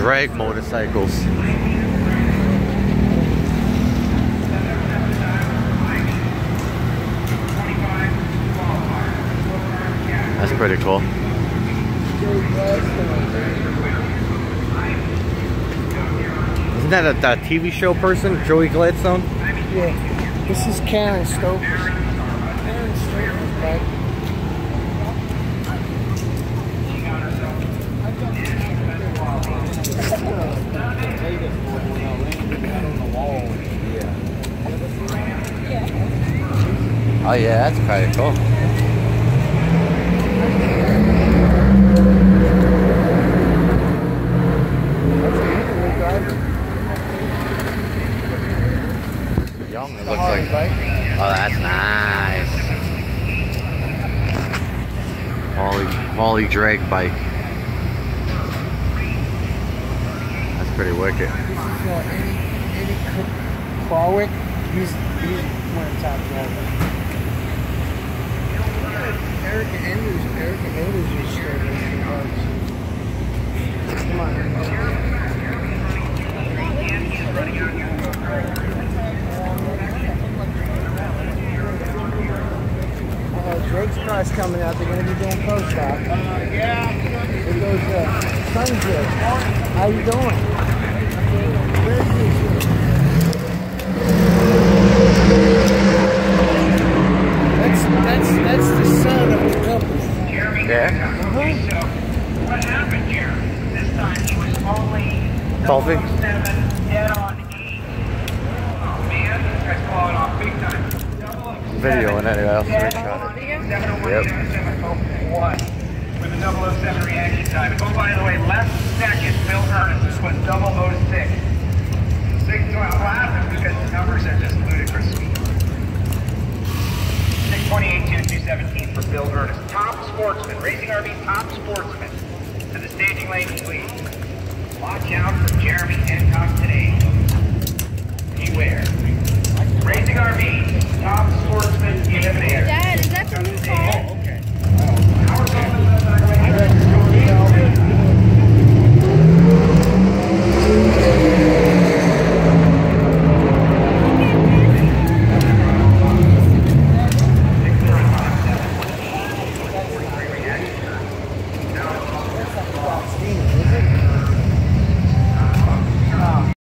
drag motorcycles. That's pretty cool. Isn't that a TV show person, Joey Gladstone? Yeah. This is Karen Stokes. Karen Stokes, right? Oh yeah, that's kind of cool. Young, it looks like. Oh, that's nice. Molly drag bike. That's pretty wicked. This is Eddie Krawick. He's one of the top drivers. Erica Andrews is still racing cars. Come on. Drake's car's coming out. They're going to be doing post-op. Yeah. There goes Sunset. How you doing? Where's this? That's the son of the couple. Yeah. So what happened here? This time he was only 7 dead on 8. Oh man, this guy's falling off big time. Video and anyway, I'll screenshot it. Yep. With a 007 reaction time. Oh, by the way, left second, Bill Ernest. This was 006. 6 laughing because the numbers are just ludicrous. 6:28:2:17 for Bill Ernest. Top sportsman, Racing RV top sportsman. To the staging lane, please. Watch out for Jeremy Hancock today. Beware. Racing RV top sportsman.